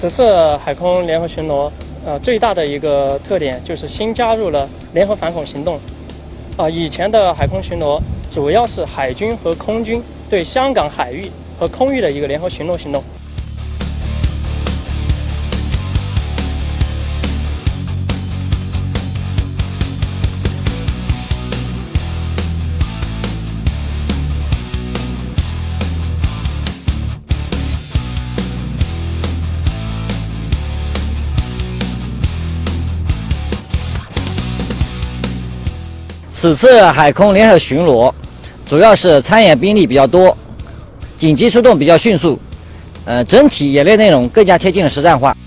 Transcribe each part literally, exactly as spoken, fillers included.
此次海空联合巡逻，呃，最大的一个特点就是新加入了联合反恐行动。啊、呃，以前的海空巡逻主要是海军和空军对香港海域和空域的一个联合巡逻行动。 此次海空联合巡逻，主要是参演兵力比较多，紧急出动比较迅速，呃，整体演练内容更加贴近了实战化。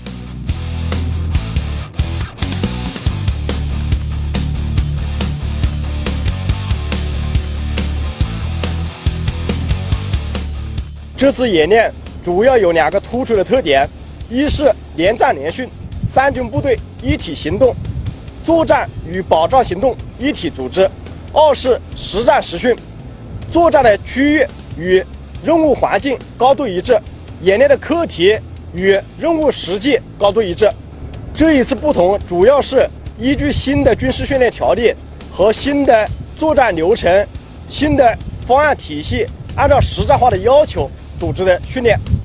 这次演练主要有两个突出的特点：一是联战联训，三军部队一体行动。 作战与保障行动一体组织；二是实战实训，作战的区域与任务环境高度一致，演练的课题与任务实际高度一致。这一次不同，主要是依据新的军事训练条例和新的作战流程、新的方案体系，按照实战化的要求组织的训练。